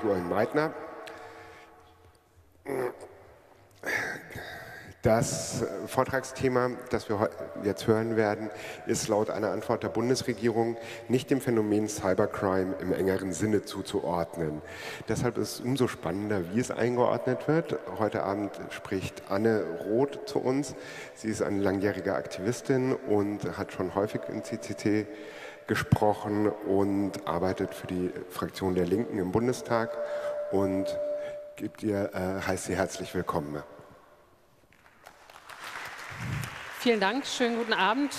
Joachim Meitner. Das Vortragsthema, das wir jetzt hören werden, ist laut einer Antwort der Bundesregierung nicht dem Phänomen Cybercrime im engeren Sinne zuzuordnen. Deshalb ist es umso spannender, wie es eingeordnet wird. Heute Abend spricht Anne Roth zu uns. Sie ist eine langjährige Aktivistin und hat schon häufig im CCC gesprochen und arbeitet für die Fraktion der Linken im Bundestag und heißt sie herzlich willkommen. Vielen Dank, schönen guten Abend.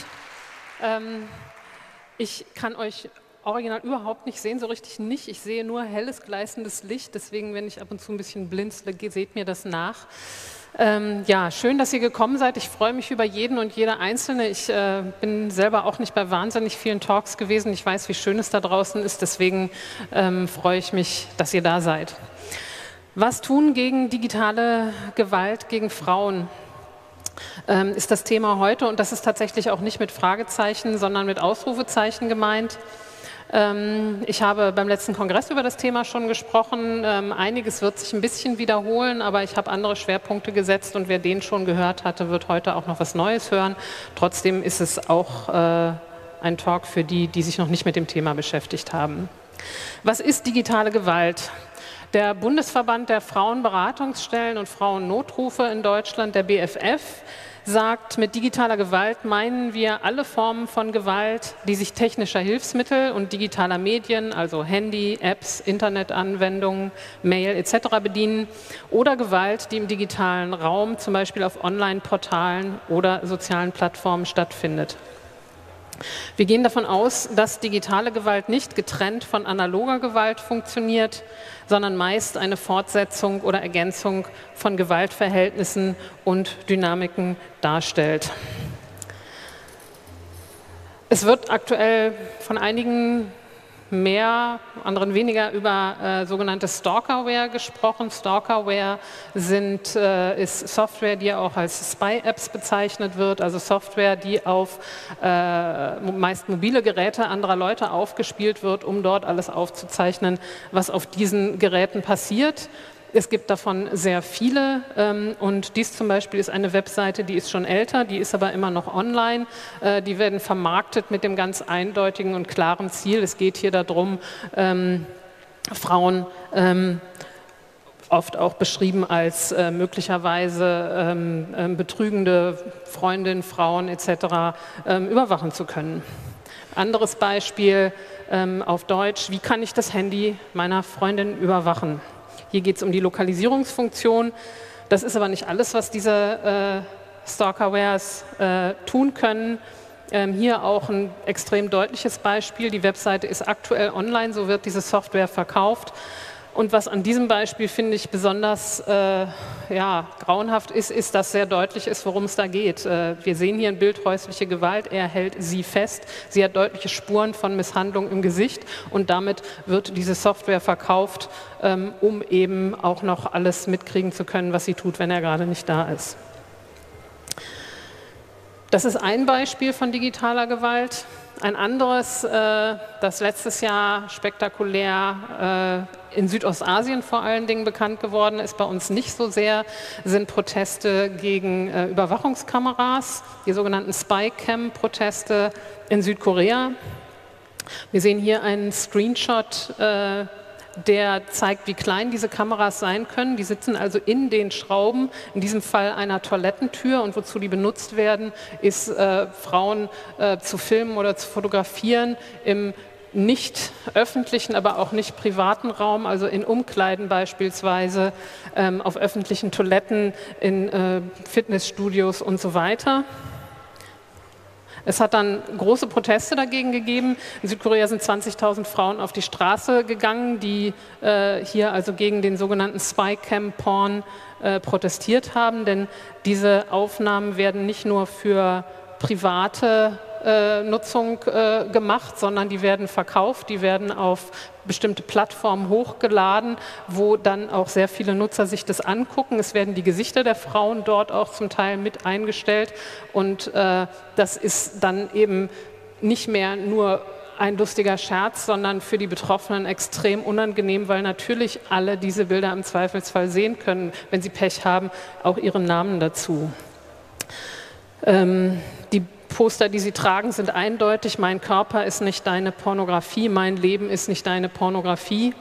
Ich kann euch original überhaupt nicht sehen, so richtig nicht. Ich sehe nur helles, gleißendes Licht, deswegen, wenn ich ab und zu ein bisschen blinzle, seht mir das nach. Ja, schön, dass ihr gekommen seid. Ich freue mich über jeden und jede Einzelne. Ich bin selber auch nicht bei wahnsinnig vielen Talks gewesen. Ich weiß, wie schön es da draußen ist, deswegen freue ich mich, dass ihr da seid. Was tun gegen digitale Gewalt gegen Frauen? Ist das Thema heute, und das ist tatsächlich auch nicht mit Fragezeichen, sondern mit Ausrufezeichen gemeint. Ich habe beim letzten Kongress über das Thema schon gesprochen. Einiges wird sich ein bisschen wiederholen, aber ich habe andere Schwerpunkte gesetzt, und wer den schon gehört hatte, wird heute auch noch was Neues hören. Trotzdem ist es auch ein Talk für die, die sich noch nicht mit dem Thema beschäftigt haben. Was ist digitale Gewalt? Der Bundesverband der Frauenberatungsstellen und Frauennotrufe in Deutschland, der BFF, sagt, mit digitaler Gewalt meinen wir alle Formen von Gewalt, die sich technischer Hilfsmittel und digitaler Medien, also Handy, Apps, Internetanwendungen, Mail etc. bedienen, oder Gewalt, die im digitalen Raum, zum Beispiel auf Online-Portalen oder sozialen Plattformen stattfindet. Wir gehen davon aus, dass digitale Gewalt nicht getrennt von analoger Gewalt funktioniert, sondern meist eine Fortsetzung oder Ergänzung von Gewaltverhältnissen und Dynamiken darstellt. Es wird aktuell von einigen mehr, anderen weniger über sogenannte Stalkerware gesprochen. Stalkerware ist Software, die auch als Spy-Apps bezeichnet wird, also Software, die auf meist mobile Geräte anderer Leute aufgespielt wird, um dort alles aufzuzeichnen, was auf diesen Geräten passiert. Es gibt davon sehr viele, und dies zum Beispiel ist eine Webseite, die ist schon älter, die ist aber immer noch online. Die werden vermarktet mit dem ganz eindeutigen und klaren Ziel. Es geht hier darum, Frauen, oft auch beschrieben als möglicherweise betrügende Freundinnen, Frauen etc. Überwachen zu können. Anderes Beispiel auf Deutsch: Wie kann ich das Handy meiner Freundin überwachen? Hier geht es um die Lokalisierungsfunktion. Das ist aber nicht alles, was diese Stalkerwares tun können. Hier auch ein extrem deutliches Beispiel. Die Webseite ist aktuell online, so wird diese Software verkauft. Und was an diesem Beispiel, finde ich, besonders grauenhaft ist, ist, dass sehr deutlich ist, worum es da geht. Wir sehen hier ein Bild häusliche Gewalt, er hält sie fest, sie hat deutliche Spuren von Misshandlung im Gesicht, und damit wird diese Software verkauft, um eben auch noch alles mitkriegen zu können, was sie tut, wenn er gerade nicht da ist. Das ist ein Beispiel von digitaler Gewalt. Ein anderes, das letztes Jahr spektakulär in Südostasien vor allen Dingen bekannt geworden ist, bei uns nicht so sehr, sind Proteste gegen Überwachungskameras, die sogenannten Spycam-Proteste in Südkorea. Wir sehen hier einen Screenshot, der zeigt, wie klein diese Kameras sein können. Die sitzen also in den Schrauben, in diesem Fall einer Toilettentür, und wozu die benutzt werden, ist Frauen zu filmen oder zu fotografieren im nicht öffentlichen, aber auch nicht privaten Raum, also in Umkleiden beispielsweise, auf öffentlichen Toiletten, in Fitnessstudios und so weiter. Es hat dann große Proteste dagegen gegeben. In Südkorea sind 20.000 Frauen auf die Straße gegangen, die hier also gegen den sogenannten Spycam-Porn protestiert haben, denn diese Aufnahmen werden nicht nur für private Nutzung gemacht, sondern die werden verkauft, die werden auf bestimmte Plattformen hochgeladen, wo dann auch sehr viele Nutzer sich das angucken. Es werden die Gesichter der Frauen dort auch zum Teil mit eingestellt, und das ist dann eben nicht mehr nur ein lustiger Scherz, sondern für die Betroffenen extrem unangenehm, weil natürlich alle diese Bilder im Zweifelsfall sehen können, wenn sie Pech haben, auch ihren Namen dazu. Die Poster, die sie tragen, sind eindeutig: Mein Körper ist nicht deine Pornografie, mein Leben ist nicht deine Pornografie.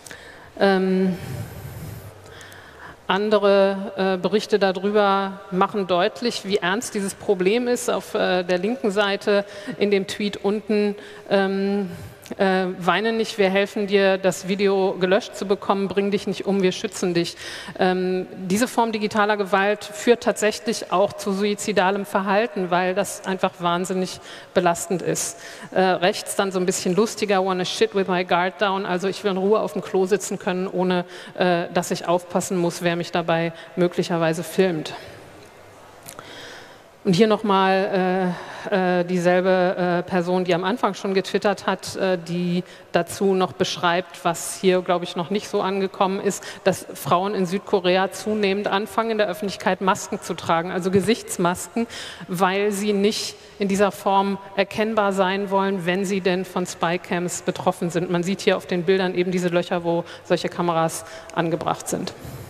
Andere Berichte darüber machen deutlich, wie ernst dieses Problem ist. Auf der linken Seite in dem Tweet unten: Weine nicht, wir helfen dir, das Video gelöscht zu bekommen, bring dich nicht um, wir schützen dich. Diese Form digitaler Gewalt führt tatsächlich auch zu suizidalem Verhalten, weil das einfach wahnsinnig belastend ist. Rechts dann so ein bisschen lustiger: Wanna shit with my guard down, also ich will in Ruhe auf dem Klo sitzen können, ohne dass ich aufpassen muss, wer mich dabei möglicherweise filmt. Und hier nochmal dieselbe Person, die am Anfang schon getwittert hat, die dazu noch beschreibt, was hier, glaube ich, noch nicht so angekommen ist, dass Frauen in Südkorea zunehmend anfangen, in der Öffentlichkeit Masken zu tragen, also Gesichtsmasken, weil sie nicht in dieser Form erkennbar sein wollen, wenn sie denn von Spycams betroffen sind. Man sieht hier auf den Bildern eben diese Löcher, wo solche Kameras angebracht sind.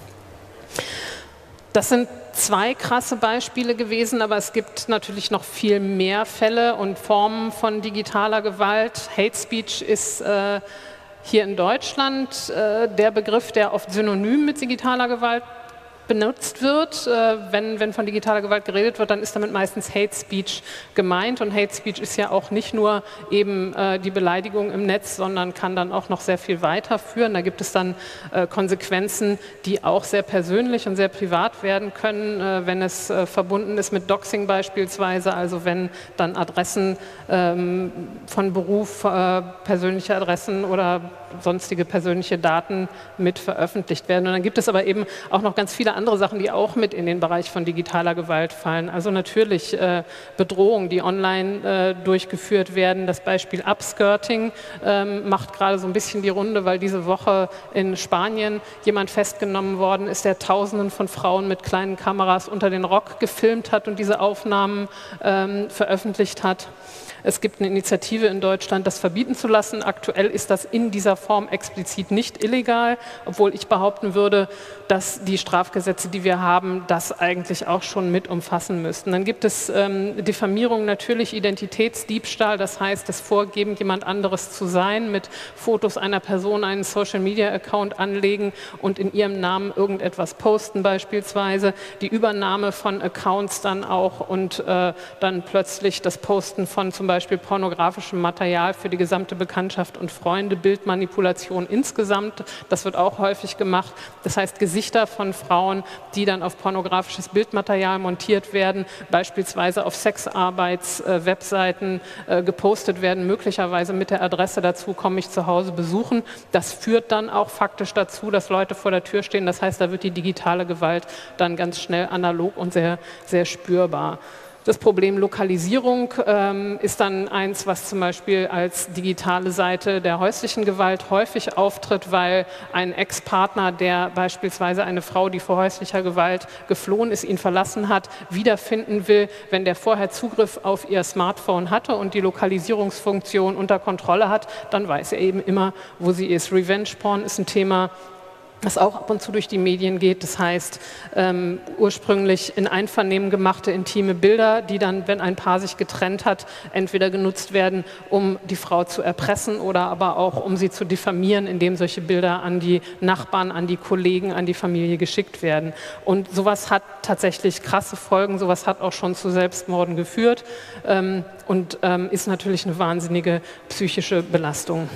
Das sind zwei krasse Beispiele gewesen, aber es gibt natürlich noch viel mehr Fälle und Formen von digitaler Gewalt. Hate Speech ist hier in Deutschland der Begriff, der oft synonym mit digitaler Gewalt benutzt wird. Wenn von digitaler Gewalt geredet wird, dann ist damit meistens Hate Speech gemeint. Und Hate Speech ist ja auch nicht nur eben die Beleidigung im Netz, sondern kann dann auch noch sehr viel weiterführen. Da gibt es dann Konsequenzen, die auch sehr persönlich und sehr privat werden können, wenn es verbunden ist mit Doxing beispielsweise, also wenn dann Adressen von Beruf, persönliche Adressen oder sonstige persönliche Daten mit veröffentlicht werden. Und dann gibt es aber eben auch noch ganz viele andere Sachen, die auch mit in den Bereich von digitaler Gewalt fallen. Also natürlich Bedrohungen, die online durchgeführt werden. Das Beispiel Upskirting macht gerade so ein bisschen die Runde, weil diese Woche in Spanien jemand festgenommen worden ist, der Tausenden von Frauen mit kleinen Kameras unter den Rock gefilmt hat und diese Aufnahmen veröffentlicht hat. Es gibt eine Initiative in Deutschland, das verbieten zu lassen. Aktuell ist das in dieser Form explizit nicht illegal, obwohl ich behaupten würde, dass die Strafgesetze, die wir haben, das eigentlich auch schon mit umfassen müssten. Dann gibt es Diffamierung, natürlich Identitätsdiebstahl, das heißt das Vorgeben, jemand anderes zu sein, mit Fotos einer Person einen Social-Media-Account anlegen und in ihrem Namen irgendetwas posten beispielsweise, die Übernahme von Accounts dann auch und dann plötzlich das Posten von zum Beispiel pornografischem Material für die gesamte Bekanntschaft und Freunde, Bildmanipulation insgesamt, das wird auch häufig gemacht. Das heißt Gesichter von Frauen, die dann auf pornografisches Bildmaterial montiert werden, beispielsweise auf Sexarbeits-Webseiten gepostet werden, möglicherweise mit der Adresse dazu: Komm mich zu Hause besuchen. Das führt dann auch faktisch dazu, dass Leute vor der Tür stehen. Das heißt, da wird die digitale Gewalt dann ganz schnell analog und sehr, sehr spürbar. Das Problem Lokalisierung ist dann eins, was zum Beispiel als digitale Seite der häuslichen Gewalt häufig auftritt, weil ein Ex-Partner, der beispielsweise eine Frau, die vor häuslicher Gewalt geflohen ist, ihn verlassen hat, wiederfinden will, wenn der vorher Zugriff auf ihr Smartphone hatte und die Lokalisierungsfunktion unter Kontrolle hat, dann weiß er eben immer, wo sie ist. Revenge Porn ist ein Thema, das auch ab und zu durch die Medien geht. Das heißt, ursprünglich in Einvernehmen gemachte intime Bilder, die dann, wenn ein Paar sich getrennt hat, entweder genutzt werden, um die Frau zu erpressen oder aber auch, um sie zu diffamieren, indem solche Bilder an die Nachbarn, an die Kollegen, an die Familie geschickt werden. Und sowas hat tatsächlich krasse Folgen, sowas hat auch schon zu Selbstmorden geführt und ist natürlich eine wahnsinnige psychische Belastung.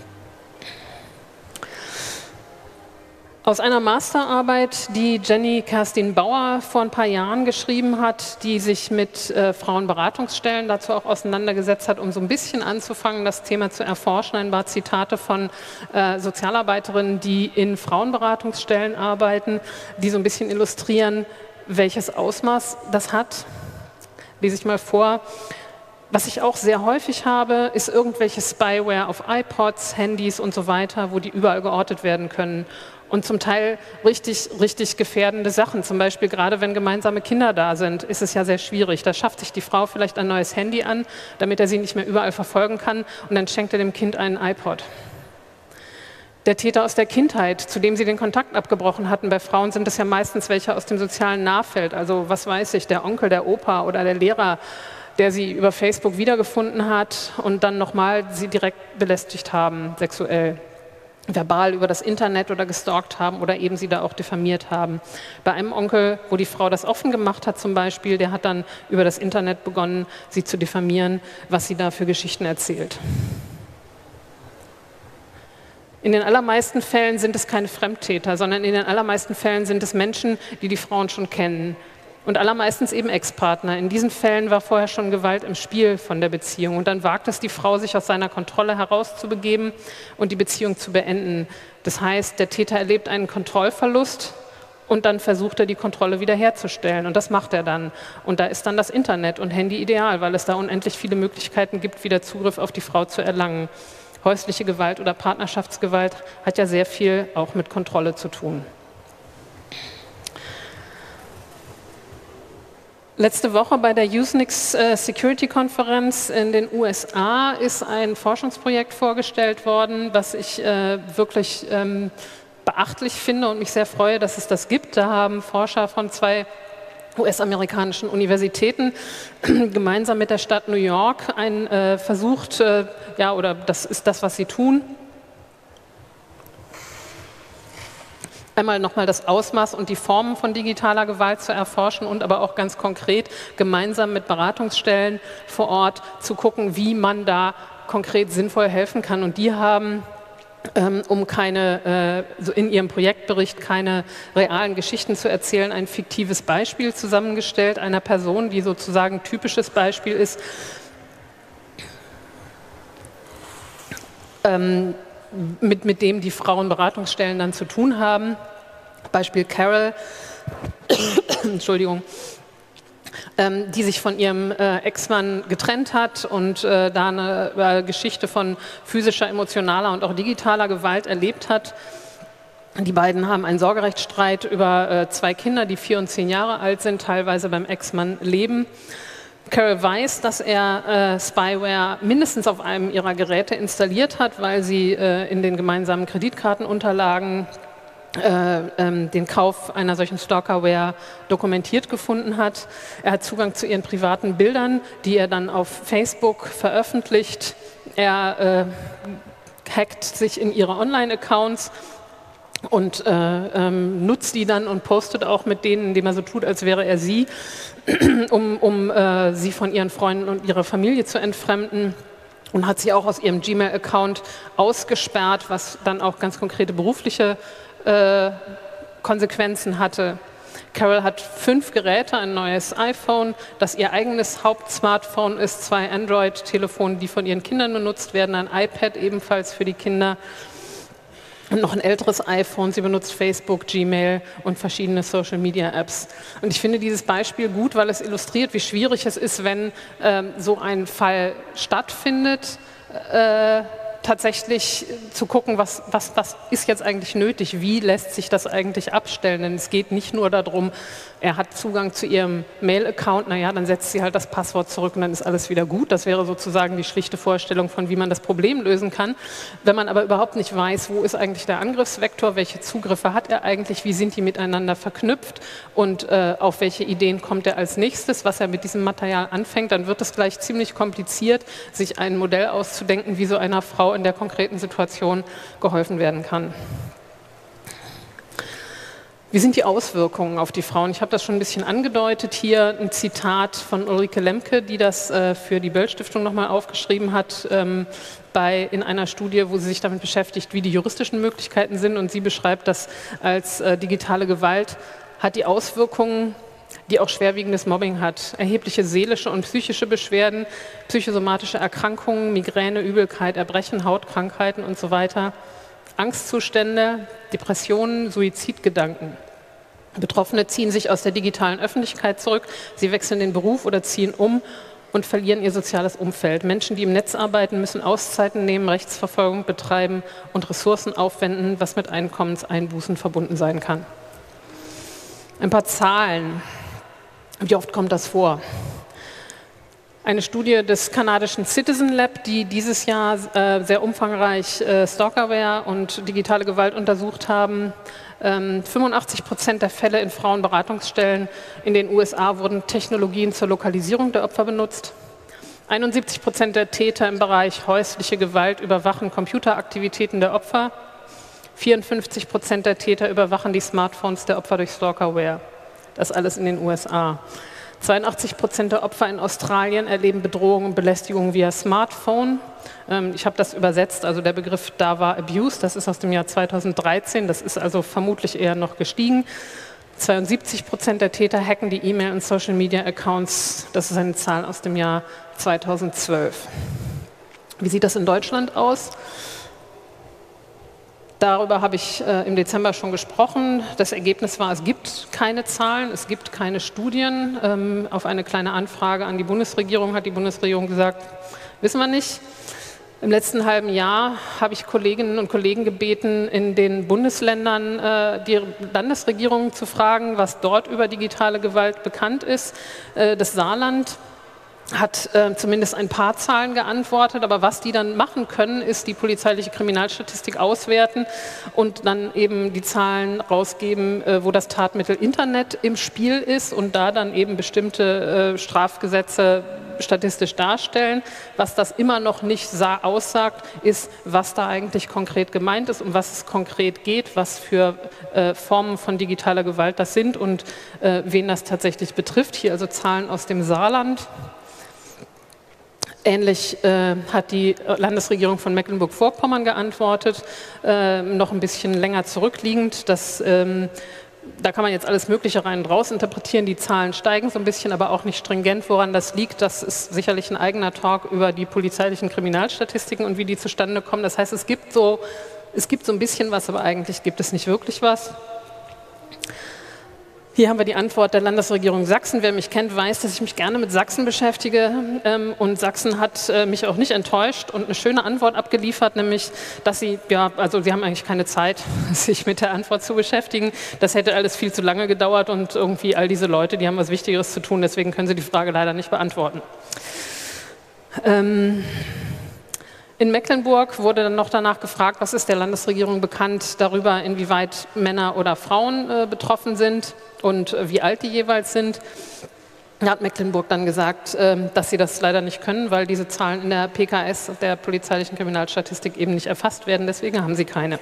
Aus einer Masterarbeit, die Jenny Kerstin Bauer vor ein paar Jahren geschrieben hat, die sich mit Frauenberatungsstellen dazu auch auseinandergesetzt hat, um so ein bisschen anzufangen, das Thema zu erforschen. Ein paar Zitate von Sozialarbeiterinnen, die in Frauenberatungsstellen arbeiten, die so ein bisschen illustrieren, welches Ausmaß das hat. Lese ich mal vor. Was ich auch sehr häufig habe, ist irgendwelche Spyware auf iPods, Handys und so weiter, wo die überall geortet werden können. Und zum Teil richtig, richtig gefährdende Sachen. Zum Beispiel gerade wenn gemeinsame Kinder da sind, ist es ja sehr schwierig. Da schafft sich die Frau vielleicht ein neues Handy an, damit er sie nicht mehr überall verfolgen kann. Und dann schenkt er dem Kind einen iPod. Der Täter aus der Kindheit, zu dem sie den Kontakt abgebrochen hatten, bei Frauen sind es ja meistens welche aus dem sozialen Nahfeld. Also was weiß ich, der Onkel, der Opa oder der Lehrer, der sie über Facebook wiedergefunden hat und dann nochmal sie direkt belästigt haben, sexuell. Verbal über das Internet oder gestalkt haben oder eben sie da auch diffamiert haben. Bei einem Onkel, wo die Frau das offen gemacht hat zum Beispiel, der hat dann über das Internet begonnen, sie zu diffamieren, was sie da für Geschichten erzählt. In den allermeisten Fällen sind es keine Fremdtäter, sondern in den allermeisten Fällen sind es Menschen, die die Frauen schon kennen. Und allermeistens eben Ex-Partner. In diesen Fällen war vorher schon Gewalt im Spiel von der Beziehung. Und dann wagt es die Frau, sich aus seiner Kontrolle herauszubegeben und die Beziehung zu beenden. Das heißt, der Täter erlebt einen Kontrollverlust und dann versucht er, die Kontrolle wiederherzustellen. Und das macht er dann. Und da ist dann das Internet und Handy ideal, weil es da unendlich viele Möglichkeiten gibt, wieder Zugriff auf die Frau zu erlangen. Häusliche Gewalt oder Partnerschaftsgewalt hat ja sehr viel auch mit Kontrolle zu tun. Letzte Woche bei der Usenix Security Konferenz in den USA ist ein Forschungsprojekt vorgestellt worden, was ich wirklich beachtlich finde und mich sehr freue, dass es das gibt. Da haben Forscher von 2 US-amerikanischen Universitäten gemeinsam mit der Stadt New York versucht, oder das ist das, was sie tun, einmal nochmal das Ausmaß und die Formen von digitaler Gewalt zu erforschen und aber auch ganz konkret gemeinsam mit Beratungsstellen vor Ort zu gucken, wie man da konkret sinnvoll helfen kann. Und die haben um in ihrem Projektbericht keine realen Geschichten zu erzählen, ein fiktives Beispiel zusammengestellt einer Person, die sozusagen ein typisches Beispiel ist, mit dem die Frauenberatungsstellen dann zu tun haben. Beispiel Carol, Entschuldigung, die sich von ihrem Ex-Mann getrennt hat und da eine Geschichte von physischer, emotionaler und auch digitaler Gewalt erlebt hat. Die beiden haben einen Sorgerechtsstreit über 2 Kinder, die 4 und 10 Jahre alt sind, teilweise beim Ex-Mann leben. Carol weiß, dass er Spyware mindestens auf einem ihrer Geräte installiert hat, weil sie in den gemeinsamen Kreditkartenunterlagen den Kauf einer solchen Stalkerware dokumentiert gefunden hat. Er hat Zugang zu ihren privaten Bildern, die er dann auf Facebook veröffentlicht. Er hackt sich in ihre Online-Accounts und nutzt die dann und postet auch mit denen, indem er so tut, als wäre er sie, um sie von ihren Freunden und ihrer Familie zu entfremden. Und hat sie auch aus ihrem Gmail-Account ausgesperrt, was dann auch ganz konkrete berufliche Konsequenzen hatte. Carol hat 5 Geräte, ein neues iPhone, das ihr eigenes Hauptsmartphone ist, 2 Android-Telefone, die von ihren Kindern benutzt werden, ein iPad ebenfalls für die Kinder und noch ein älteres iPhone. Sie benutzt Facebook, Gmail und verschiedene Social-Media-Apps. Und ich finde dieses Beispiel gut, weil es illustriert, wie schwierig es ist, wenn so ein Fall stattfindet, tatsächlich zu gucken, was ist jetzt eigentlich nötig, wie lässt sich das eigentlich abstellen, denn es geht nicht nur darum, er hat Zugang zu ihrem Mail-Account, naja, dann setzt sie halt das Passwort zurück und dann ist alles wieder gut. Das wäre sozusagen die schlichte Vorstellung von, wie man das Problem lösen kann. Wenn man aber überhaupt nicht weiß, wo ist eigentlich der Angriffsvektor, welche Zugriffe hat er eigentlich, wie sind die miteinander verknüpft und auf welche Ideen kommt er als nächstes, was er mit diesem Material anfängt, dann wird es gleich ziemlich kompliziert, sich ein Modell auszudenken, wie so einer Frau in der konkreten Situation geholfen werden kann. Wie sind die Auswirkungen auf die Frauen? Ich habe das schon ein bisschen angedeutet. Hier ein Zitat von Ulrike Lemke, die das für die Böll-Stiftung nochmal aufgeschrieben hat, in einer Studie, wo sie sich damit beschäftigt, wie die juristischen Möglichkeiten sind. Und sie beschreibt das als digitale Gewalt, hat die Auswirkungen, die auch schwerwiegendes Mobbing hat. Erhebliche seelische und psychische Beschwerden, psychosomatische Erkrankungen, Migräne, Übelkeit, Erbrechen, Hautkrankheiten und so weiter. Angstzustände, Depressionen, Suizidgedanken. Betroffene ziehen sich aus der digitalen Öffentlichkeit zurück, sie wechseln den Beruf oder ziehen um und verlieren ihr soziales Umfeld. Menschen, die im Netz arbeiten, müssen Auszeiten nehmen, Rechtsverfolgung betreiben und Ressourcen aufwenden, was mit Einkommenseinbußen verbunden sein kann. Ein paar Zahlen. Wie oft kommt das vor? Eine Studie des kanadischen Citizen Lab, die dieses Jahr sehr umfangreich Stalkerware und digitale Gewalt untersucht haben. 85% der Fälle in Frauenberatungsstellen in den USA wurden Technologien zur Lokalisierung der Opfer benutzt. 71% der Täter im Bereich häusliche Gewalt überwachen Computeraktivitäten der Opfer. 54% der Täter überwachen die Smartphones der Opfer durch Stalkerware. Das alles in den USA. 82% der Opfer in Australien erleben Bedrohung und Belästigung via Smartphone. Ich habe das übersetzt, also der Begriff da war Abuse, das ist aus dem Jahr 2013, das ist also vermutlich eher noch gestiegen. 72% der Täter hacken die E-Mail- und Social-Media-Accounts, das ist eine Zahl aus dem Jahr 2012. Wie sieht das in Deutschland aus? Darüber habe ich im Dezember schon gesprochen. Das Ergebnis war, es gibt keine Zahlen, es gibt keine Studien. Auf eine kleine Anfrage an die Bundesregierung hat die Bundesregierung gesagt, wissen wir nicht. Im letzten halben Jahr habe ich Kolleginnen und Kollegen gebeten, in den Bundesländern die Landesregierungen zu fragen, was dort über digitale Gewalt bekannt ist. Das Saarland hat zumindest ein paar Zahlen geantwortet, aber was die dann machen können, ist die polizeiliche Kriminalstatistik auswerten und dann eben die Zahlen rausgeben, wo das Tatmittel Internet im Spiel ist und da dann eben bestimmte Strafgesetze statistisch darstellen. Was das immer noch nicht aussagt, ist, was da eigentlich konkret gemeint ist, um was es konkret geht, was für Formen von digitaler Gewalt das sind und wen das tatsächlich betrifft. Hier also Zahlen aus dem Saarland. Ähnlich hat die Landesregierung von Mecklenburg-Vorpommern geantwortet, noch ein bisschen länger zurückliegend. Da kann man jetzt alles Mögliche rein und raus interpretieren. Die Zahlen steigen so ein bisschen, aber auch nicht stringent. Woran das liegt, das ist sicherlich ein eigener Talk über die polizeilichen Kriminalstatistiken und wie die zustande kommen. Das heißt, es gibt so ein bisschen was, aber eigentlich gibt es nicht wirklich was. Hier haben wir die Antwort der Landesregierung Sachsen. Wer mich kennt, weiß, dass ich mich gerne mit Sachsen beschäftige. Und Sachsen hat mich auch nicht enttäuscht und eine schöne Antwort abgeliefert, nämlich, dass sie haben eigentlich keine Zeit, sich mit der Antwort zu beschäftigen. Das hätte alles viel zu lange gedauert und irgendwie all diese Leute, die haben was Wichtigeres zu tun, deswegen können sie die Frage leider nicht beantworten. In Mecklenburg wurde dann noch danach gefragt, was ist der Landesregierung bekannt darüber, inwieweit Männer oder Frauen betroffen sind und wie alt die jeweils sind. Da hat Mecklenburg dann gesagt, dass sie das leider nicht können, weil diese Zahlen in der PKS, der polizeilichen Kriminalstatistik, eben nicht erfasst werden. Deswegen haben sie keine.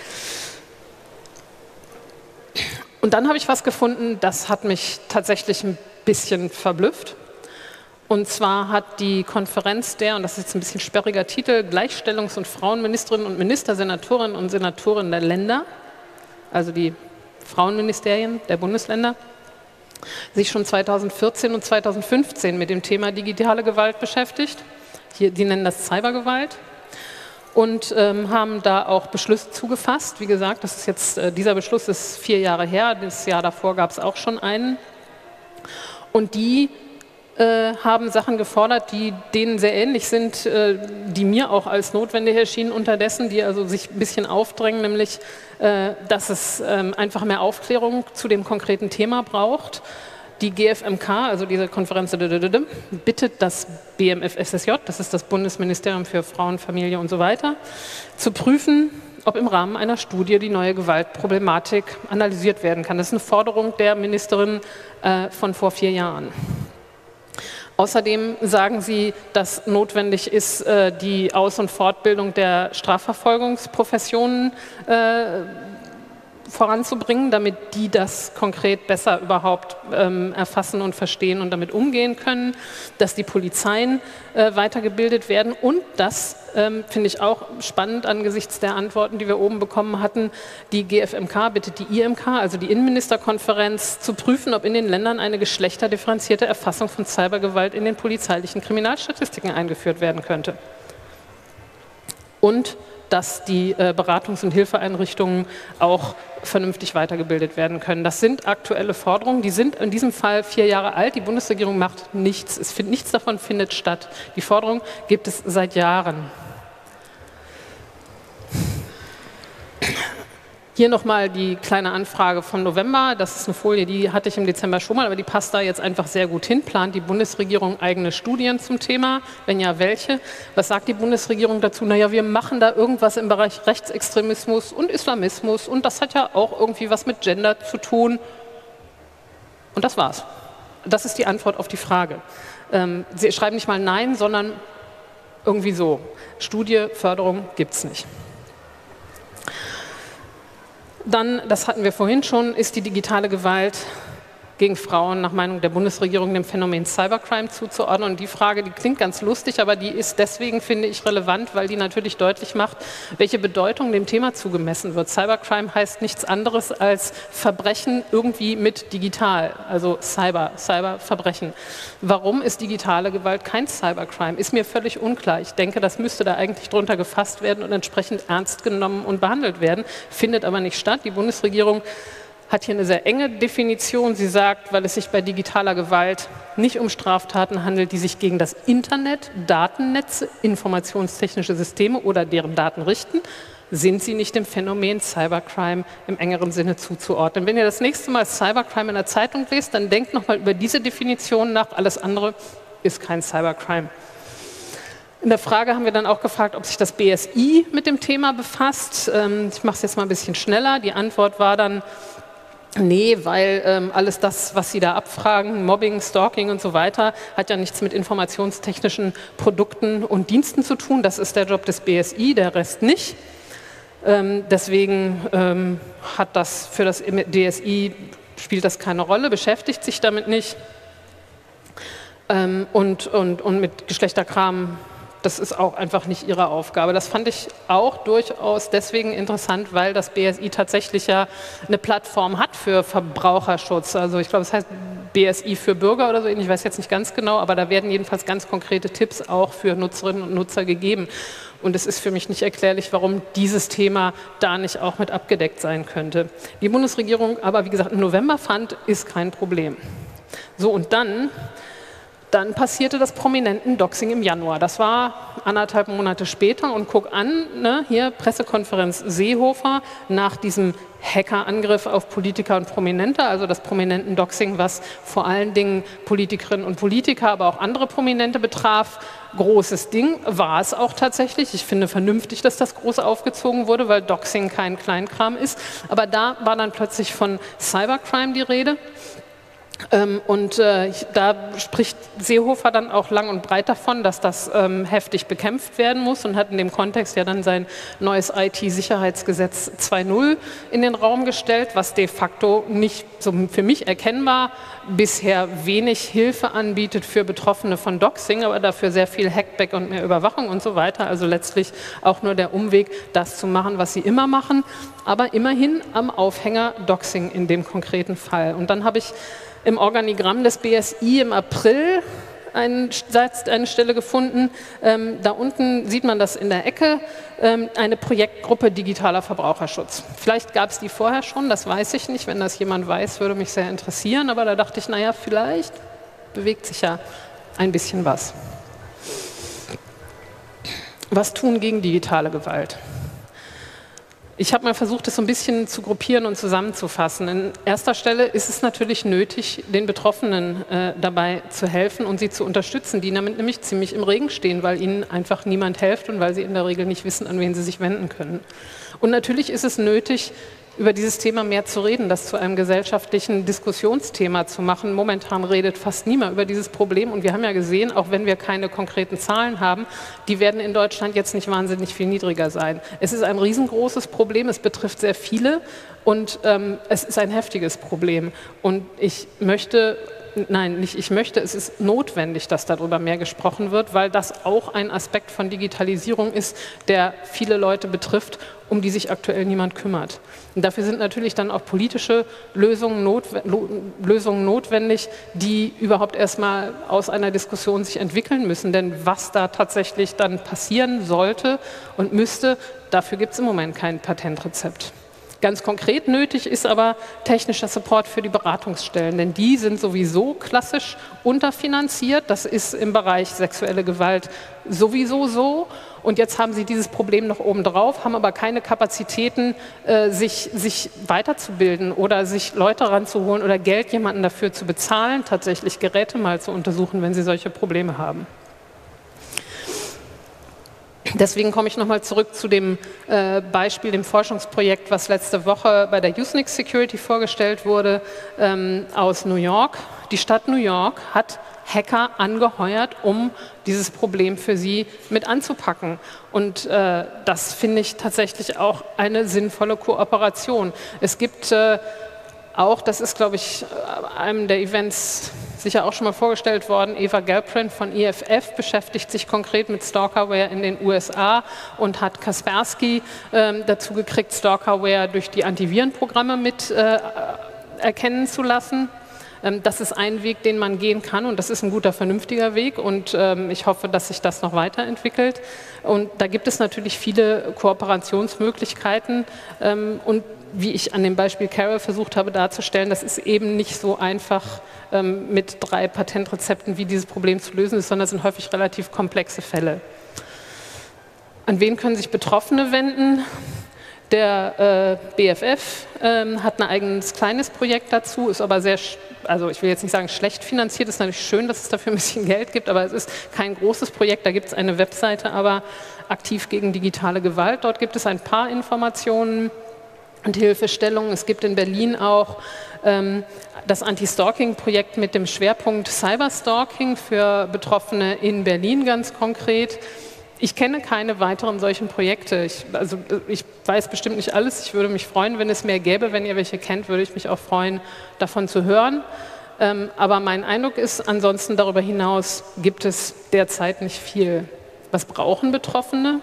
Und dann habe ich was gefunden, das hat mich tatsächlich ein bisschen verblüfft. Und zwar hat die Konferenz und das ist jetzt ein bisschen sperriger Titel, Gleichstellungs- und Frauenministerinnen und Minister, Senatorinnen und Senatoren der Länder, also die Frauenministerien der Bundesländer, sich schon 2014 und 2015 mit dem Thema digitale Gewalt beschäftigt. Die nennen das Cybergewalt und haben da auch Beschlüsse zugefasst. Wie gesagt, das ist jetzt, dieser Beschluss ist 4 Jahre her, das Jahr davor gab es auch schon einen. Und die haben Sachen gefordert, die denen sehr ähnlich sind, die mir auch als notwendig erschienen unterdessen, die also sich ein bisschen aufdrängen, nämlich, dass es einfach mehr Aufklärung zu dem konkreten Thema braucht. Die GFMK, also diese Konferenz, bittet das BMFSSJ, das ist das Bundesministerium für Frauen, Familie und so weiter, zu prüfen, ob im Rahmen einer Studie die neue Gewaltproblematik analysiert werden kann. Das ist eine Forderung der Ministerin von vor 4 Jahren. Außerdem sagen sie, dass notwendig ist, die Aus- und Fortbildung der Strafverfolgungsprofessionen voranzubringen, damit die das konkret besser überhaupt erfassen und verstehen und damit umgehen können, dass die Polizeien weitergebildet werden und das finde ich auch spannend angesichts der Antworten, die wir oben bekommen hatten. Die GFMK bittet die IMK, also die Innenministerkonferenz, zu prüfen, ob in den Ländern eine geschlechterdifferenzierte Erfassung von Cybergewalt in den polizeilichen Kriminalstatistiken eingeführt werden könnte. Und dass die Beratungs- und Hilfeeinrichtungen auch vernünftig weitergebildet werden können. Das sind aktuelle Forderungen, die sind in diesem Fall 4 Jahre alt. Die Bundesregierung macht nichts, nichts davon findet statt. Die Forderung gibt es seit Jahren. Hier nochmal die kleine Anfrage vom November. Das ist eine Folie, die hatte ich im Dezember schon mal, aber die passt da jetzt einfach sehr gut hin. Plant die Bundesregierung eigene Studien zum Thema? Wenn ja, welche? Was sagt die Bundesregierung dazu? Naja, wir machen da irgendwas im Bereich Rechtsextremismus und Islamismus und das hat ja auch irgendwie was mit Gender zu tun. Und das war's. Das ist die Antwort auf die Frage. Sie schreiben nicht mal Nein, sondern irgendwie so. Studie, Förderung gibt's nicht. Dann, das hatten wir vorhin schon, ist die digitale Gewalt gegen Frauen nach Meinung der Bundesregierung dem Phänomen Cybercrime zuzuordnen. Und die Frage, die klingt ganz lustig, aber die ist deswegen, finde ich, relevant, weil die natürlich deutlich macht, welche Bedeutung dem Thema zugemessen wird. Cybercrime heißt nichts anderes als Verbrechen irgendwie mit digital, also Cyberverbrechen. Warum ist digitale Gewalt kein Cybercrime? Ist mir völlig unklar. Ich denke, das müsste da eigentlich drunter gefasst werden und entsprechend ernst genommen und behandelt werden, findet aber nicht statt. Die Bundesregierung hat hier eine sehr enge Definition. Sie sagt, weil es sich bei digitaler Gewalt nicht um Straftaten handelt, die sich gegen das Internet, Datennetze, informationstechnische Systeme oder deren Daten richten, sind sie nicht dem Phänomen Cybercrime im engeren Sinne zuzuordnen. Wenn ihr das nächste Mal Cybercrime in der Zeitung lest, dann denkt nochmal über diese Definition nach. Alles andere ist kein Cybercrime. In der Frage haben wir dann auch gefragt, ob sich das BSI mit dem Thema befasst. Ich mache es jetzt mal ein bisschen schneller. Die Antwort war dann, nee, weil alles das, was Sie da abfragen, Mobbing, Stalking und so weiter, hat ja nichts mit informationstechnischen Produkten und Diensten zu tun. Das ist der Job des BSI, der Rest nicht. Deswegen hat das für das DSI spielt das keine Rolle, beschäftigt sich damit nicht. Und mit Geschlechterkram, das ist auch einfach nicht ihre Aufgabe. Das fand ich auch durchaus deswegen interessant, weil das BSI tatsächlich ja eine Plattform hat für Verbraucherschutz. Also ich glaube, es heißt BSI für Bürger oder so, ich weiß jetzt nicht ganz genau, aber da werden jedenfalls ganz konkrete Tipps auch für Nutzerinnen und Nutzer gegeben. Und es ist für mich nicht erklärlich, warum dieses Thema da nicht auch mit abgedeckt sein könnte. Die Bundesregierung aber, wie gesagt, im November fand, ist kein Problem. So, und dann passierte das Prominenten-Doxing im Januar. Das war 1,5 Monate später und guck an, ne, hier Pressekonferenz Seehofer nach diesem Hackerangriff auf Politiker und Prominente, also das Prominenten-Doxing, was vor allen Dingen Politikerinnen und Politiker, aber auch andere Prominente betraf. Großes Ding, war es auch tatsächlich. Ich finde vernünftig, dass das groß aufgezogen wurde, weil Doxing kein Kleinkram ist. Aber da war dann plötzlich von Cybercrime die Rede. Da spricht Seehofer dann auch lang und breit davon, dass das heftig bekämpft werden muss und hat in dem Kontext ja dann sein neues IT-Sicherheitsgesetz 2.0 in den Raum gestellt, was de facto nicht so für mich erkennbar bisher wenig Hilfe anbietet für Betroffene von Doxing, aber dafür sehr viel Hackback und mehr Überwachung und so weiter. Also letztlich auch nur der Umweg, das zu machen, was sie immer machen, aber immerhin am Aufhänger Doxing in dem konkreten Fall. Und dann habe ich im Organigramm des BSI im April eine Stelle gefunden. Da unten sieht man das in der Ecke, eine Projektgruppe digitaler Verbraucherschutz. Vielleicht gab es die vorher schon, das weiß ich nicht. Wenn das jemand weiß, würde mich sehr interessieren. Aber da dachte ich, naja, vielleicht bewegt sich ja ein bisschen was. Was tun gegen digitale Gewalt? Ich habe mal versucht, das so ein bisschen zu gruppieren und zusammenzufassen. In erster Stelle ist es natürlich nötig, den Betroffenen dabei zu helfen und sie zu unterstützen, die damit nämlich ziemlich im Regen stehen, weil ihnen einfach niemand hilft und weil sie in der Regel nicht wissen, an wen sie sich wenden können. Und natürlich ist es nötig, über dieses Thema mehr zu reden, das zu einem gesellschaftlichen Diskussionsthema zu machen. Momentan redet fast niemand über dieses Problem und wir haben ja gesehen, auch wenn wir keine konkreten Zahlen haben, die werden in Deutschland jetzt nicht wahnsinnig viel niedriger sein. Es ist ein riesengroßes Problem, es betrifft sehr viele und es ist ein heftiges Problem. Und ich möchte nein, nicht ich möchte, es ist notwendig, dass darüber mehr gesprochen wird, weil das auch ein Aspekt von Digitalisierung ist, der viele Leute betrifft, um die sich aktuell niemand kümmert. Und dafür sind natürlich dann auch politische Lösungen notwendig, die überhaupt erstmal aus einer Diskussion sich entwickeln müssen. Denn was da tatsächlich dann passieren sollte und müsste, dafür gibt es im Moment kein Patentrezept. Ganz konkret nötig ist aber technischer Support für die Beratungsstellen, denn die sind sowieso klassisch unterfinanziert. Das ist im Bereich sexuelle Gewalt sowieso so. Und jetzt haben sie dieses Problem noch obendrauf, haben aber keine Kapazitäten, sich weiterzubilden oder sich Leute ranzuholen oder Geld jemanden dafür zu bezahlen, tatsächlich Geräte mal zu untersuchen, wenn sie solche Probleme haben. Deswegen komme ich nochmal zurück zu dem Beispiel, dem Forschungsprojekt, was letzte Woche bei der Usenix Security vorgestellt wurde, aus New York. Die Stadt New York hat Hacker angeheuert, um dieses Problem für sie mit anzupacken. Und das finde ich tatsächlich auch eine sinnvolle Kooperation. Es gibt auch, das ist, glaube ich, einem der Events sicher auch schon mal vorgestellt worden, Eva Gelbprint von EFF beschäftigt sich konkret mit Stalkerware in den USA und hat Kaspersky dazu gekriegt, Stalkerware durch die Antivirenprogramme mit erkennen zu lassen. Das ist ein Weg, den man gehen kann und das ist ein guter, vernünftiger Weg und ich hoffe, dass sich das noch weiterentwickelt. Und da gibt es natürlich viele Kooperationsmöglichkeiten und wie ich an dem Beispiel Carol versucht habe darzustellen, das ist eben nicht so einfach mit 3 Patentrezepten, wie dieses Problem zu lösen ist, sondern es sind häufig relativ komplexe Fälle. An wen können sich Betroffene wenden? Der BFF hat ein eigenes kleines Projekt dazu, ist aber sehr, also ich will jetzt nicht sagen schlecht finanziert, ist natürlich schön, dass es dafür ein bisschen Geld gibt, aber es ist kein großes Projekt, da gibt es eine Webseite, aber aktiv gegen digitale Gewalt. Dort gibt es ein paar Informationen und Hilfestellungen. Es gibt in Berlin auch das Anti-Stalking-Projekt mit dem Schwerpunkt Cyberstalking für Betroffene in Berlin ganz konkret. Ich kenne keine weiteren solchen Projekte. Ich weiß bestimmt nicht alles. Ich würde mich freuen, wenn es mehr gäbe. Wenn ihr welche kennt, würde ich mich auch freuen, davon zu hören. Aber mein Eindruck ist, ansonsten darüber hinaus gibt es derzeit nicht viel. Was brauchen Betroffene?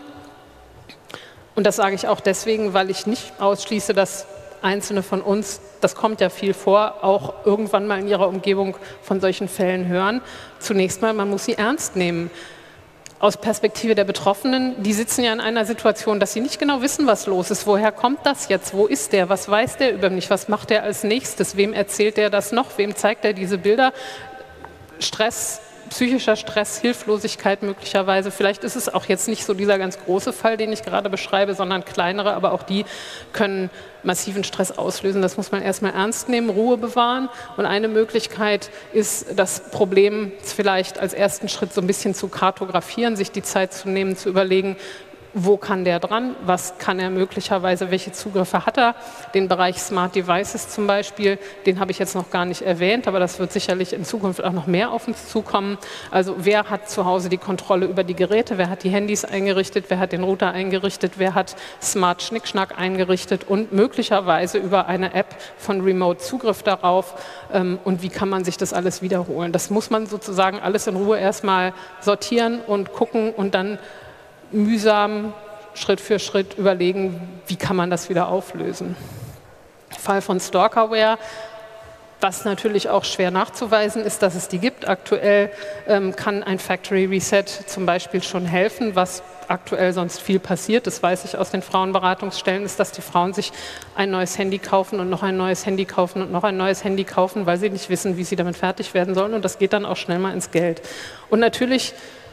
Und das sage ich auch deswegen, weil ich nicht ausschließe, dass Einzelne von uns, das kommt ja viel vor, auch irgendwann mal in ihrer Umgebung von solchen Fällen hören. Zunächst mal, man muss sie ernst nehmen. Aus Perspektive der Betroffenen, die sitzen ja in einer Situation, dass sie nicht genau wissen, was los ist. Woher kommt das jetzt? Wo ist der? Was weiß der über mich? Was macht er als nächstes? Wem erzählt er das noch? Wem zeigt er diese Bilder? Stress, psychischer Stress, Hilflosigkeit möglicherweise. Vielleicht ist es auch jetzt nicht so dieser ganz große Fall, den ich gerade beschreibe, sondern kleinere, aber auch die können massiven Stress auslösen. Das muss man erstmal ernst nehmen, Ruhe bewahren. Und eine Möglichkeit ist, das Problem vielleicht als ersten Schritt so ein bisschen zu kartografieren, sich die Zeit zu nehmen, zu überlegen, wo kann der dran, was kann er möglicherweise, welche Zugriffe hat er. Den Bereich Smart Devices zum Beispiel, den habe ich jetzt noch gar nicht erwähnt, aber das wird sicherlich in Zukunft auch noch mehr auf uns zukommen. Also wer hat zu Hause die Kontrolle über die Geräte, wer hat die Handys eingerichtet, wer hat den Router eingerichtet, wer hat Smart Schnickschnack eingerichtet und möglicherweise über eine App von Remote Zugriff darauf und wie kann man sich das alles wiederholen. Das muss man sozusagen alles in Ruhe erstmal sortieren und gucken und dann mühsam Schritt für Schritt überlegen, wie kann man das wieder auflösen. Fall von Stalkerware, was natürlich auch schwer nachzuweisen ist, dass es die gibt. Aktuell kann ein Factory Reset zum Beispiel schon helfen, was aktuell sonst viel passiert. Das weiß ich aus den Frauenberatungsstellen, ist, dass die Frauen sich ein neues Handy kaufen und noch ein neues Handy kaufen und noch ein neues Handy kaufen, weil sie nicht wissen, wie sie damit fertig werden sollen und das geht dann auch schnell mal ins Geld. Und natürlich,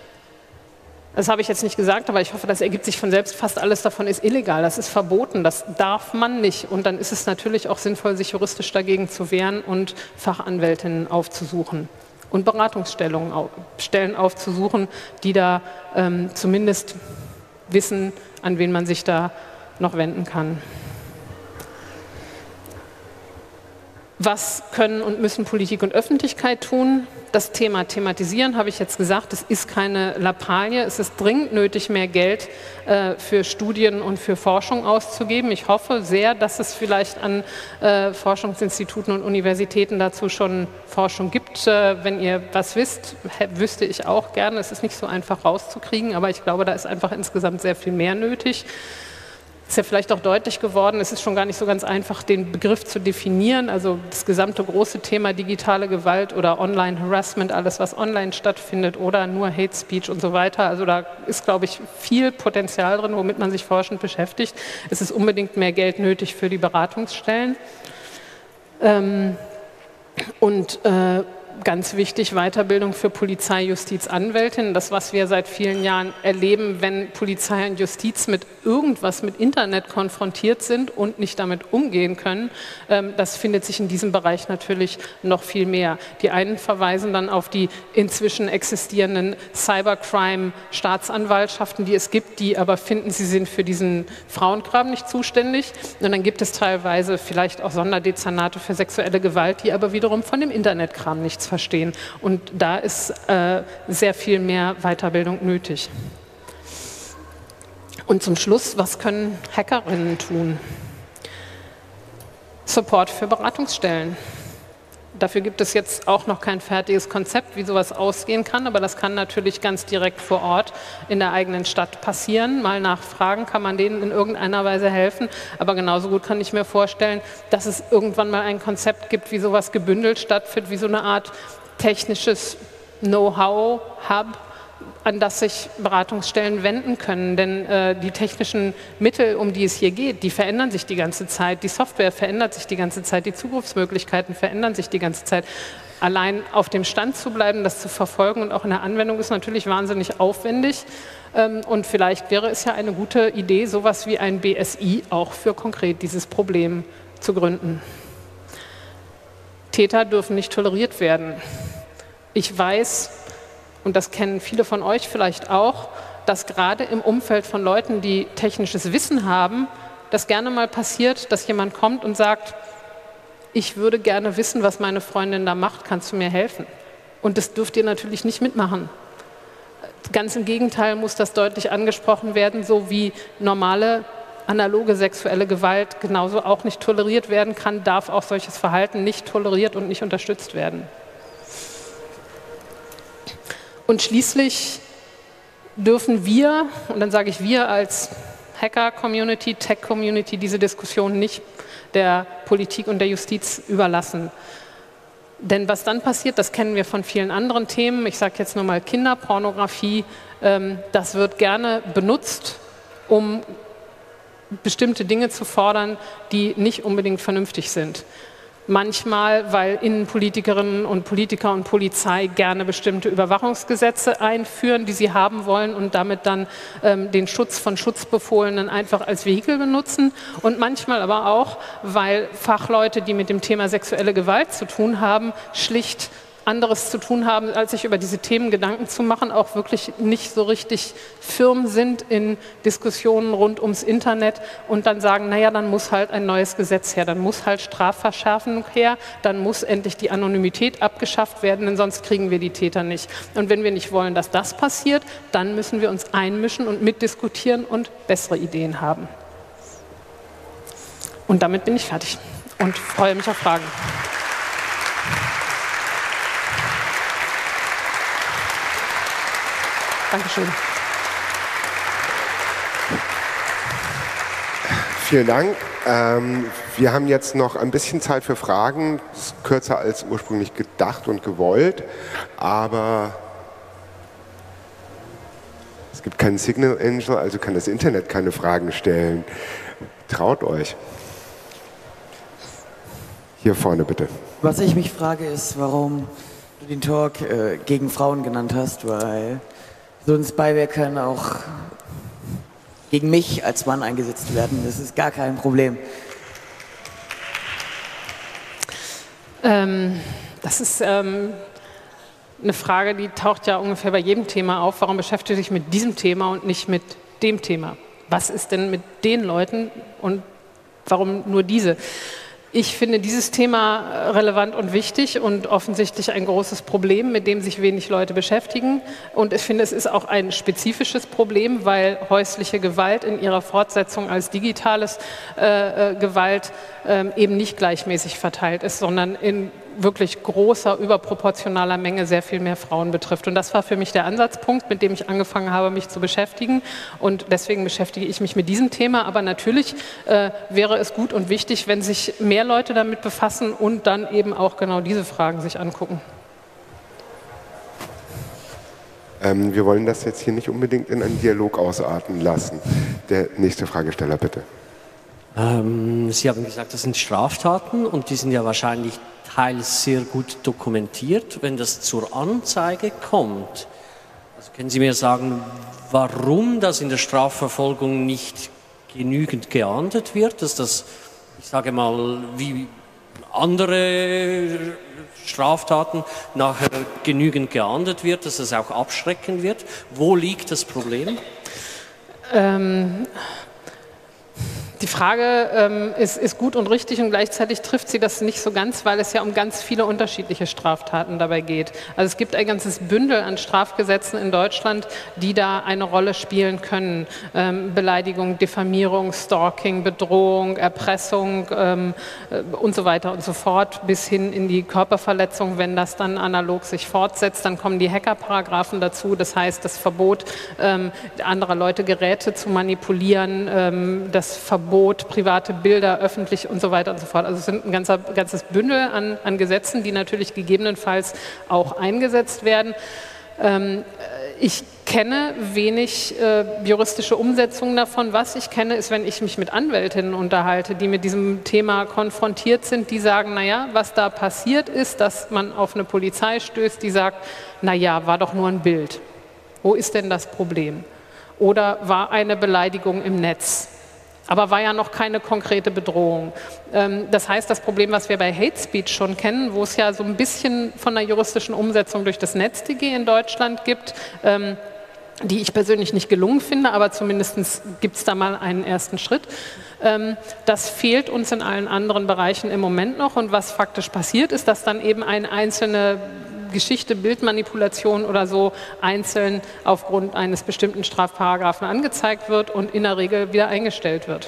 das habe ich jetzt nicht gesagt, aber ich hoffe, das ergibt sich von selbst, fast alles davon ist illegal, das ist verboten, das darf man nicht. Und dann ist es natürlich auch sinnvoll, sich juristisch dagegen zu wehren und Fachanwältinnen aufzusuchen und Beratungsstellen aufzusuchen, die da zumindest wissen, an wen man sich da noch wenden kann. Was können und müssen Politik und Öffentlichkeit tun? Das Thema thematisieren, habe ich jetzt gesagt, es ist keine Lappalie. Es ist dringend nötig, mehr Geld für Studien und für Forschung auszugeben. Ich hoffe sehr, dass es vielleicht an Forschungsinstituten und Universitäten dazu schon Forschung gibt. Wenn ihr was wisst, wüsste ich auch gerne. Es ist nicht so einfach rauszukriegen, aber ich glaube, da ist einfach insgesamt sehr viel mehr nötig. Ist ja vielleicht auch deutlich geworden, es ist schon gar nicht so ganz einfach, den Begriff zu definieren. Also das gesamte große Thema digitale Gewalt oder Online-Harassment, alles was online stattfindet oder nur Hate Speech und so weiter. Also da ist, glaube ich, viel Potenzial drin, womit man sich forschend beschäftigt. Es ist unbedingt mehr Geld nötig für die Beratungsstellen. Ganz wichtig, Weiterbildung für Polizei, Justiz, Anwältinnen. Das, was wir seit vielen Jahren erleben, wenn Polizei und Justiz mit irgendwas mit Internet konfrontiert sind und nicht damit umgehen können, das findet sich in diesem Bereich natürlich noch viel mehr. Die einen verweisen dann auf die inzwischen existierenden Cybercrime-Staatsanwaltschaften, die es gibt, die aber finden, sie sind für diesen Frauenkram nicht zuständig. Und dann gibt es teilweise vielleicht auch Sonderdezernate für sexuelle Gewalt, die aber wiederum von dem Internetkram nichts verstehen. Und da ist sehr viel mehr Weiterbildung nötig. Und zum Schluss, was können Hackerinnen tun? Support für Beratungsstellen. Dafür gibt es jetzt auch noch kein fertiges Konzept, wie sowas ausgehen kann, aber das kann natürlich ganz direkt vor Ort in der eigenen Stadt passieren. Mal nachfragen, kann man denen in irgendeiner Weise helfen, aber genauso gut kann ich mir vorstellen, dass es irgendwann mal ein Konzept gibt, wie sowas gebündelt stattfindet, wie so eine Art technisches Know-how-Hub, an das sich Beratungsstellen wenden können. Denn die technischen Mittel, um die es hier geht, die verändern sich die ganze Zeit. Die Software verändert sich die ganze Zeit. Die Zugriffsmöglichkeiten verändern sich die ganze Zeit. Allein auf dem Stand zu bleiben, das zu verfolgen und auch in der Anwendung ist natürlich wahnsinnig aufwendig. Und vielleicht wäre es ja eine gute Idee, sowas wie ein BSI auch für konkret dieses Problem zu gründen. Täter dürfen nicht toleriert werden. Ich weiß, und das kennen viele von euch vielleicht auch, dass gerade im Umfeld von Leuten, die technisches Wissen haben, das gerne mal passiert, dass jemand kommt und sagt, ich würde gerne wissen, was meine Freundin da macht, kannst du mir helfen? Und das dürft ihr natürlich nicht mitmachen. Ganz im Gegenteil muss das deutlich angesprochen werden, so wie normale analoge sexuelle Gewalt genauso auch nicht toleriert werden kann, darf auch solches Verhalten nicht toleriert und nicht unterstützt werden. Und schließlich dürfen wir, und dann sage ich wir als Hacker-Community, Tech-Community, diese Diskussion nicht der Politik und der Justiz überlassen. Denn was dann passiert, das kennen wir von vielen anderen Themen, ich sage jetzt nur mal Kinderpornografie, das wird gerne benutzt, um bestimmte Dinge zu fordern, die nicht unbedingt vernünftig sind. Manchmal, weil Innenpolitikerinnen und Politiker und Polizei gerne bestimmte Überwachungsgesetze einführen, die sie haben wollen und damit dann den Schutz von Schutzbefohlenen einfach als Vehikel benutzen. Und manchmal aber auch, weil Fachleute, die mit dem Thema sexuelle Gewalt zu tun haben, schlicht anderes zu tun haben, als sich über diese Themen Gedanken zu machen, auch wirklich nicht so richtig firm sind in Diskussionen rund ums Internet und dann sagen, naja, dann muss halt ein neues Gesetz her, dann muss halt Strafverschärfung her, dann muss endlich die Anonymität abgeschafft werden, denn sonst kriegen wir die Täter nicht. Und wenn wir nicht wollen, dass das passiert, dann müssen wir uns einmischen und mitdiskutieren und bessere Ideen haben. Und damit bin ich fertig und freue mich auf Fragen. Dankeschön. Vielen Dank. Wir haben jetzt noch ein bisschen Zeit für Fragen. Das ist kürzer als ursprünglich gedacht und gewollt, aber es gibt keinen Signal Angel, also kann das Internet keine Fragen stellen. Traut euch. Hier vorne bitte. Was ich mich frage ist, warum du den Talk gegen Frauen genannt hast, weil so ein Spyware kann auch gegen mich als Mann eingesetzt werden. Das ist gar kein Problem. Das ist eine Frage, die taucht ja ungefähr bei jedem Thema auf. Warum beschäftigt sich mit diesem Thema und nicht mit dem Thema? Was ist denn mit den Leuten und warum nur diese? Ich finde dieses Thema relevant und wichtig und offensichtlich ein großes Problem, mit dem sich wenig Leute beschäftigen. Und ich finde, es ist auch ein spezifisches Problem, weil häusliche Gewalt in ihrer Fortsetzung als digitales Gewalt eben nicht gleichmäßig verteilt ist, sondern in wirklich großer, überproportionaler Menge sehr viel mehr Frauen betrifft. Und das war für mich der Ansatzpunkt, mit dem ich angefangen habe, mich zu beschäftigen. Und deswegen beschäftige ich mich mit diesem Thema. Aber natürlich wäre es gut und wichtig, wenn sich mehr Leute damit befassen und dann eben auch genau diese Fragen sich angucken. Wir wollen das jetzt hier nicht unbedingt in einen Dialog ausarten lassen. Der nächste Fragesteller, bitte. Sie haben gesagt, das sind Straftaten und die sind ja wahrscheinlich teils sehr gut dokumentiert. Wenn das zur Anzeige kommt, also können Sie mir sagen, warum das in der Strafverfolgung nicht genügend geahndet wird, dass das, ich sage mal, wie andere Straftaten nachher genügend geahndet wird, dass es auch abschreckend wird? Wo liegt das Problem? Die Frage ist gut und richtig und gleichzeitig trifft sie das nicht so ganz, weil es ja um ganz viele unterschiedliche Straftaten dabei geht. Also es gibt ein ganzes Bündel an Strafgesetzen in Deutschland, die da eine Rolle spielen können. Beleidigung, Diffamierung, Stalking, Bedrohung, Erpressung und so weiter und so fort, bis hin in die Körperverletzung. Wenn das dann analog sich fortsetzt, dann kommen die Hackerparagraphen dazu. Das heißt, das Verbot, anderer Leute Geräte zu manipulieren, das Verbot, private Bilder öffentlich und so weiter und so fort. Also es sind ein ganzes Bündel an Gesetzen, die natürlich gegebenenfalls auch eingesetzt werden. Ich kenne wenig juristische Umsetzungen davon. Was ich kenne, ist, wenn ich mich mit Anwältinnen unterhalte, die mit diesem Thema konfrontiert sind, die sagen, naja, was da passiert ist, dass man auf eine Polizei stößt, die sagt, naja, war doch nur ein Bild. Wo ist denn das Problem? Oder war eine Beleidigung im Netz? Aber war ja noch keine konkrete Bedrohung. Das heißt, das Problem, was wir bei Hate Speech schon kennen, wo es ja so ein bisschen von der juristischen Umsetzung durch das NetzDG in Deutschland gibt, die ich persönlich nicht gelungen finde, aber zumindest gibt es da mal einen ersten Schritt. Das fehlt uns in allen anderen Bereichen im Moment noch. Und was faktisch passiert ist, dass dann eben eine einzelne Geschichte, Bildmanipulation oder so einzeln aufgrund eines bestimmten Strafparagraphen angezeigt wird und in der Regel wieder eingestellt wird.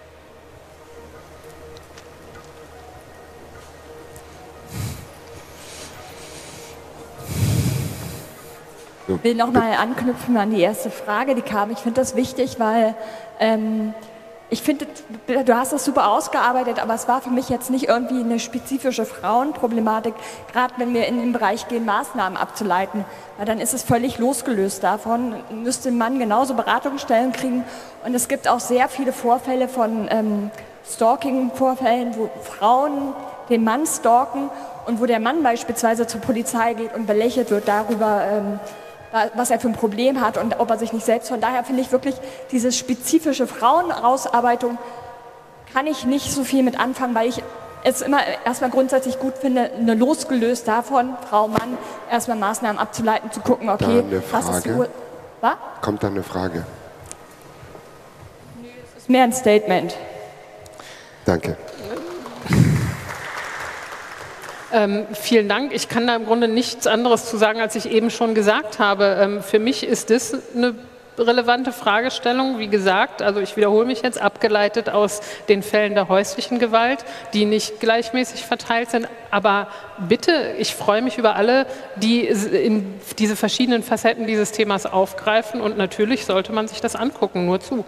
Ich will nochmal anknüpfen an die erste Frage, die kam. Ich finde das wichtig, weil ich finde, du hast das super ausgearbeitet, aber es war für mich jetzt nicht irgendwie eine spezifische Frauenproblematik, gerade wenn wir in den Bereich gehen, Maßnahmen abzuleiten, weil dann ist es völlig losgelöst davon, müsste ein Mann genauso Beratungsstellen kriegen und es gibt auch sehr viele Vorfälle von Stalking-Vorfällen, wo Frauen den Mann stalken und wo der Mann beispielsweise zur Polizei geht und belächelt wird darüber, was er für ein Problem hat und ob er sich nicht selbst. Von daher finde ich wirklich, diese spezifische Frauenausarbeitung kann ich nicht so viel mit anfangen, weil ich es immer erstmal grundsätzlich gut finde, losgelöst davon, Frau, Mann, erstmal Maßnahmen abzuleiten, zu gucken, okay, was ist die Uhr. Was? Kommt da eine Frage? Nö, es ist mehr ein Statement. Danke. Vielen Dank. Ich kann da im Grunde nichts anderes zu sagen, als ich eben schon gesagt habe. Für mich ist das eine relevante Fragestellung, wie gesagt, also ich wiederhole mich jetzt, abgeleitet aus den Fällen der häuslichen Gewalt, die nicht gleichmäßig verteilt sind. Aber bitte, ich freue mich über alle, die in diese verschiedenen Facetten dieses Themas aufgreifen und natürlich sollte man sich das angucken, nur zu.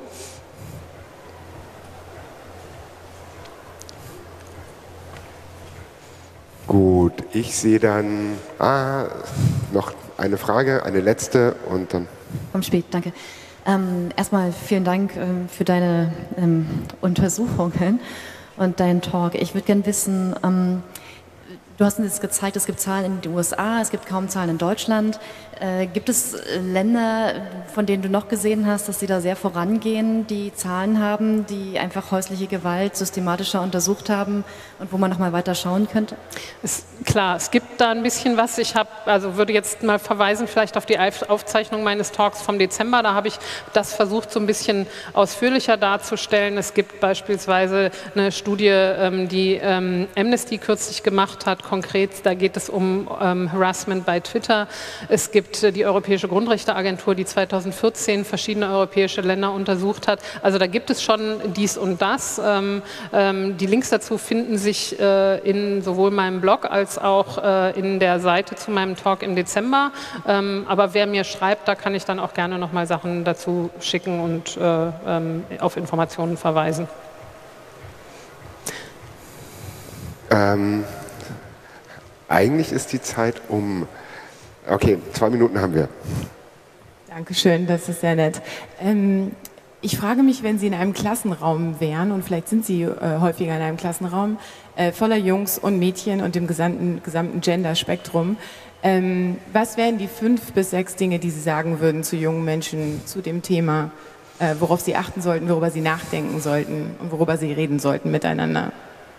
Gut, ich sehe dann noch eine Frage, eine letzte und dann... Komm spät, danke. Erstmal vielen Dank für deine Untersuchungen und deinen Talk. Ich würde gerne wissen, Du hast uns jetzt gezeigt, es gibt Zahlen in den USA, es gibt kaum Zahlen in Deutschland. Gibt es Länder, von denen du noch gesehen hast, dass sie da sehr vorangehen, die Zahlen haben, die einfach häusliche Gewalt systematischer untersucht haben und wo man noch mal weiter schauen könnte? Klar, es gibt da ein bisschen was. Ich würde jetzt mal verweisen vielleicht auf die Aufzeichnung meines Talks vom Dezember. Da habe ich das versucht, so ein bisschen ausführlicher darzustellen. Es gibt beispielsweise eine Studie, die Amnesty kürzlich gemacht hat, konkret, da geht es um Harassment bei Twitter. Es gibt die Europäische Grundrechteagentur, die 2014 verschiedene europäische Länder untersucht hat. Also da gibt es schon dies und das. Die Links dazu finden sich in sowohl meinem Blog als auch in der Seite zu meinem Talk im Dezember. Aber wer mir schreibt, da kann ich dann auch gerne nochmal Sachen dazu schicken und auf Informationen verweisen. Eigentlich ist die Zeit um. Okay, 2 Minuten haben wir. Dankeschön, das ist sehr nett. Ich frage mich, wenn Sie in einem Klassenraum wären, und vielleicht sind Sie häufiger in einem Klassenraum, voller Jungs und Mädchen und dem gesamten Gender-Spektrum, was wären die 5 bis 6 Dinge, die Sie sagen würden zu jungen Menschen zu dem Thema, worauf sie achten sollten, worüber sie nachdenken sollten und worüber sie reden sollten miteinander?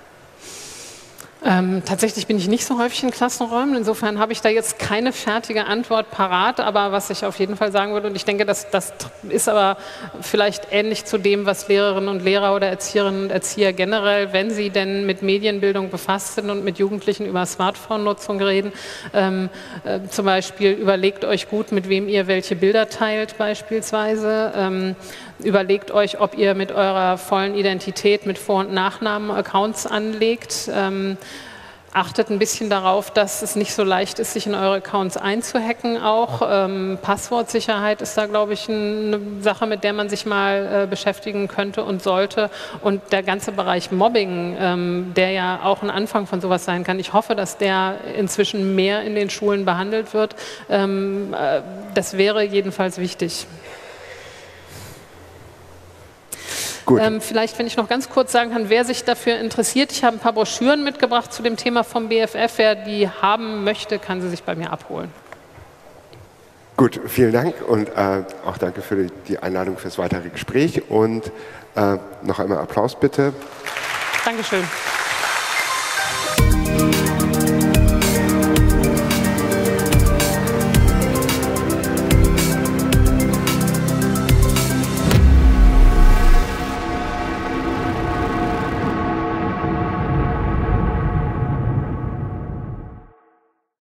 Tatsächlich bin ich nicht so häufig in Klassenräumen, insofern habe ich da jetzt keine fertige Antwort parat, aber was ich auf jeden Fall sagen würde, und ich denke, das ist aber vielleicht ähnlich zu dem, was Lehrerinnen und Lehrer oder Erzieherinnen und Erzieher generell, wenn sie denn mit Medienbildung befasst sind und mit Jugendlichen über Smartphone-Nutzung reden, zum Beispiel überlegt euch gut, mit wem ihr welche Bilder teilt beispielsweise, überlegt euch, ob ihr mit eurer vollen Identität, mit Vor- und Nachnamen Accounts anlegt. Achtet ein bisschen darauf, dass es nicht so leicht ist, sich in eure Accounts einzuhacken auch. Passwortsicherheit ist da, glaube ich, eine Sache, mit der man sich mal beschäftigen könnte und sollte. Und der ganze Bereich Mobbing, der ja auch ein Anfang von sowas sein kann. Ich hoffe, dass der inzwischen mehr in den Schulen behandelt wird. Das wäre jedenfalls wichtig. Vielleicht, wenn ich noch ganz kurz sagen kann, wer sich dafür interessiert, ich habe ein paar Broschüren mitgebracht zu dem Thema vom BFF. Wer die haben möchte, kann sie sich bei mir abholen. Gut, vielen Dank und auch danke für die Einladung fürs weitere Gespräch und noch einmal Applaus bitte. Dankeschön.